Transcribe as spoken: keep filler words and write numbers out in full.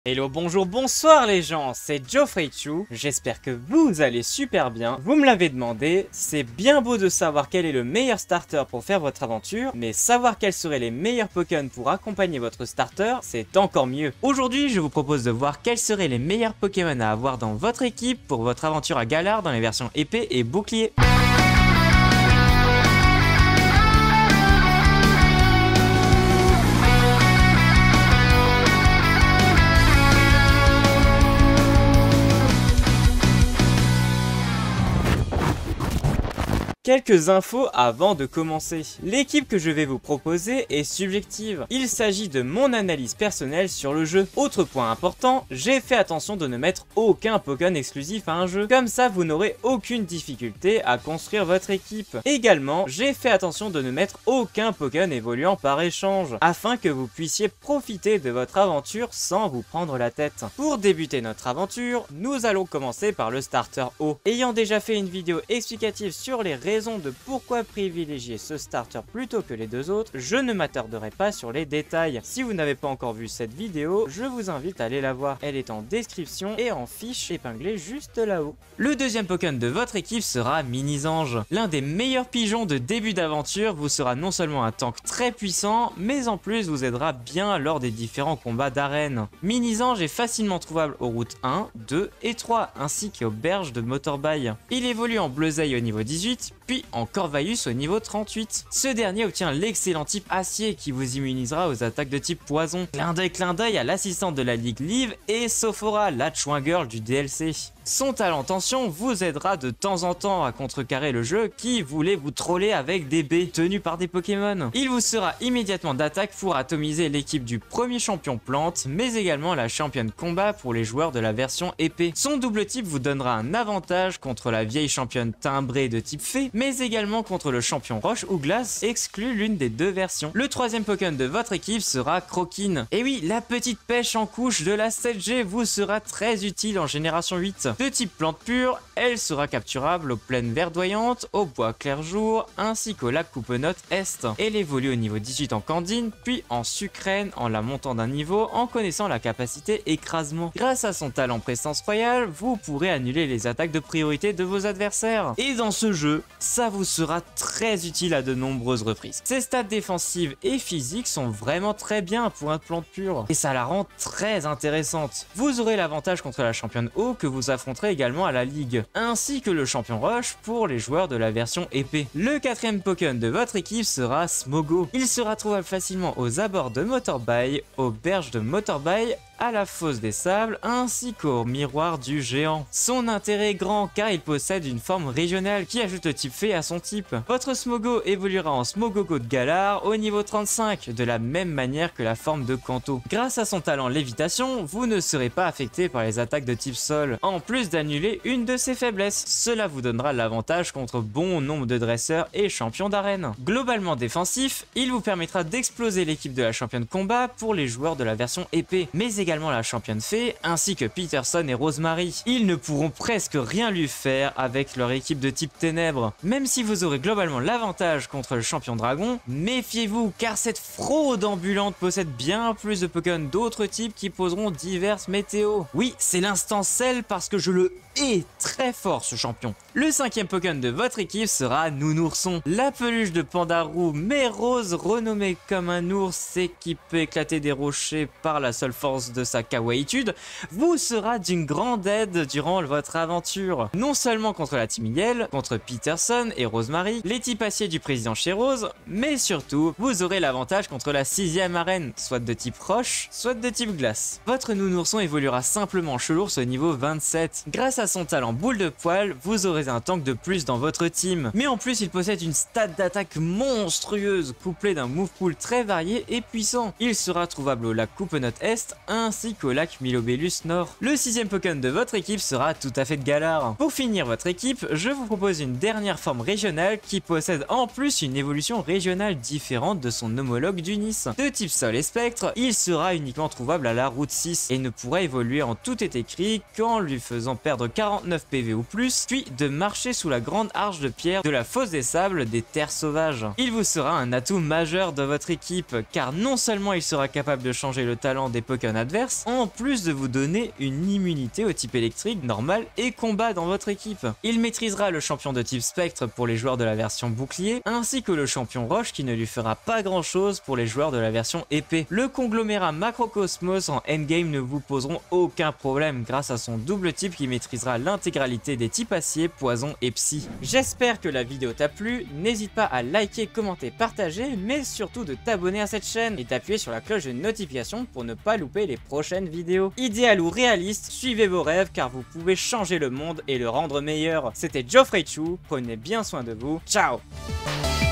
Hello, bonjour, bonsoir les gens, c'est Geoffrey-Chu, j'espère que vous allez super bien. Vous me l'avez demandé, c'est bien beau de savoir quel est le meilleur starter pour faire votre aventure, mais savoir quels seraient les meilleurs Pokémon pour accompagner votre starter, c'est encore mieux. Aujourd'hui, je vous propose de voir quels seraient les meilleurs Pokémon à avoir dans votre équipe pour votre aventure à Galar dans les versions épée et bouclier. Quelques infos avant de commencer. L'équipe que je vais vous proposer est subjective. Il s'agit de mon analyse personnelle sur le jeu. Autre point important, j'ai fait attention de ne mettre aucun Pokémon exclusif à un jeu. Comme ça, vous n'aurez aucune difficulté à construire votre équipe. Également, j'ai fait attention de ne mettre aucun Pokémon évoluant par échange, afin que vous puissiez profiter de votre aventure sans vous prendre la tête. Pour débuter notre aventure, nous allons commencer par le starter haut. Ayant déjà fait une vidéo explicative sur les raisons de pourquoi privilégier ce starter plutôt que les deux autres, je ne m'attarderai pas sur les détails. Si vous n'avez pas encore vu cette vidéo, je vous invite à aller la voir. Elle est en description et en fiche épinglée juste là-haut. Le deuxième Pokémon de votre équipe sera Minizange. L'un des meilleurs pigeons de début d'aventure vous sera non seulement un tank très puissant, mais en plus vous aidera bien lors des différents combats d'arène. Minizange est facilement trouvable aux routes un, deux et trois, ainsi qu'aux berges de Motorbay. Il évolue en Bleuzeil au niveau dix-huit, puis en Corvalus au niveau trente-huit. Ce dernier obtient l'excellent type acier qui vous immunisera aux attaques de type poison. Clin d'œil clin d'œil à l'assistante de la Ligue Live et Sophora, la Chouin Girl du D L C. Son talent tension vous aidera de temps en temps à contrecarrer le jeu qui voulait vous troller avec des baies tenues par des Pokémon. Il vous sera immédiatement d'attaque pour atomiser l'équipe du premier champion plante, mais également la championne combat pour les joueurs de la version épée. Son double type vous donnera un avantage contre la vieille championne timbrée de type fée, mais également contre le champion roche ou glace, exclu l'une des deux versions. Le troisième Pokémon de votre équipe sera Croquine. Et oui, la petite pêche en couche de la sept G vous sera très utile en génération huit. De type plante pure, elle sera capturable aux plaines verdoyantes, au bois clair-jour, ainsi qu'au lac Coupenote Est. Elle évolue au niveau dix-huit en Candine, puis en Sucrène en la montant d'un niveau en connaissant la capacité écrasement. Grâce à son talent Prestance Royale, vous pourrez annuler les attaques de priorité de vos adversaires. Et dans ce jeu, ça vous sera très utile à de nombreuses reprises. Ses stats défensives et physiques sont vraiment très bien pour un plante pure, et ça la rend très intéressante. Vous aurez l'avantage contre la championne eau que vous affronterez également à la ligue, ainsi que le champion rush pour les joueurs de la version épée. Le quatrième Pokémon de votre équipe sera Smogo. Il sera trouvable facilement aux abords de Motorbay, aux berges de Motorbay, à la fosse des sables, ainsi qu'au miroir du géant. Son intérêt est grand car il possède une forme régionale qui ajoute le type fée à son type. Votre Smogo évoluera en Smogogo de Galar au niveau trente-cinq, de la même manière que la forme de Kanto. Grâce à son talent lévitation, vous ne serez pas affecté par les attaques de type sol, en plus d'annuler une de ses faiblesses. Cela vous donnera l'avantage contre bon nombre de dresseurs et champions d'arène. Globalement défensif, il vous permettra d'exploser l'équipe de la championne combat pour les joueurs de la version épée, mais également la championne fée, ainsi que Peterson et Rosemary. Ils ne pourront presque rien lui faire avec leur équipe de type ténèbres. Même si vous aurez globalement l'avantage contre le champion dragon, méfiez-vous car cette fraude ambulante possède bien plus de Pokémon d'autres types qui poseront diverses météos. Oui, c'est l'instant sel parce que je le hais très fort ce champion. Le cinquième Pokémon de votre équipe sera Nounourson. La peluche de Pandarou mais rose, renommée comme un ours et qui peut éclater des rochers par la seule force de sa kawaiitude, vous sera d'une grande aide durant votre aventure. Non seulement contre la Team Yell, contre Peterson et Rosemary, les types acier du président chez Rose, mais surtout, vous aurez l'avantage contre la sixième arène, soit de type roche, soit de type glace. Votre Nounourson évoluera simplement Chelours au niveau vingt-sept. Grâce à son talent boule de poil, vous aurez un tank de plus dans votre team. Mais en plus, il possède une stat d'attaque monstrueuse, couplée d'un move pool très varié et puissant. Il sera trouvable au lac Coupenote Est, ainsi qu'au lac Milobellus Nord. Le sixième Pokémon de votre équipe sera tout à fait de Galar. Pour finir votre équipe, je vous propose une dernière forme régionale qui possède en plus une évolution régionale différente de son homologue du Nice. De type sol et spectre, il sera uniquement trouvable à la route six et ne pourra évoluer en tout est écrit qu'en lui faisant perdre quarante-neuf P V ou plus, puis de marcher sous la grande arche de pierre de la fosse des sables des terres sauvages. Il vous sera un atout majeur de votre équipe car non seulement il sera capable de changer le talent des Pokémon adverse, en plus de vous donner une immunité au type électrique, normal et combat dans votre équipe. Il maîtrisera le champion de type spectre pour les joueurs de la version bouclier, ainsi que le champion roche qui ne lui fera pas grand chose pour les joueurs de la version épée. Le conglomérat Macrocosmos en endgame ne vous poseront aucun problème grâce à son double type qui maîtrisera l'intégralité des types acier, poison et psy. J'espère que la vidéo t'a plu, n'hésite pas à liker, commenter, partager, mais surtout de t'abonner à cette chaîne et d'appuyer sur la cloche de notification pour ne pas louper les prochaines vidéos. Idéal ou réaliste, suivez vos rêves car vous pouvez changer le monde et le rendre meilleur. C'était Geoffrey Chou, prenez bien soin de vous, ciao.